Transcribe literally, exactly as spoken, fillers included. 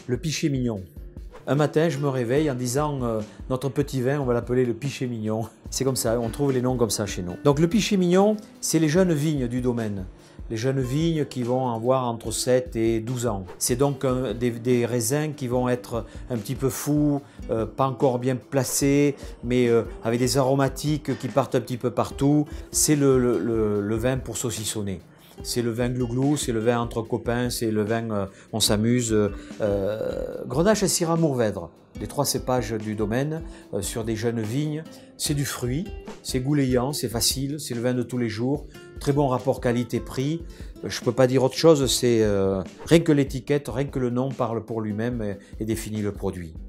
Le Pichet Mignon. Un matin, je me réveille en disant euh, notre petit vin, on va l'appeler le Pichet Mignon. C'est comme ça, on trouve les noms comme ça chez nous. Donc le Pichet Mignon, c'est les jeunes vignes du domaine. Les jeunes vignes qui vont avoir entre sept et douze ans. C'est donc un, des, des raisins qui vont être un petit peu fous, euh, pas encore bien placés, mais euh, avec des aromatiques qui partent un petit peu partout. C'est le, le, le, le vin pour saucissonner. C'est le vin glouglou, c'est le vin entre copains, c'est le vin euh, on s'amuse. Euh, Grenache et Syrah Mourvèdre, les trois cépages du domaine, euh, sur des jeunes vignes. C'est du fruit, c'est goulayant, c'est facile, c'est le vin de tous les jours. Très bon rapport qualité-prix. Euh, je ne peux pas dire autre chose, c'est euh, rien que l'étiquette, rien que le nom parle pour lui-même et, et définit le produit.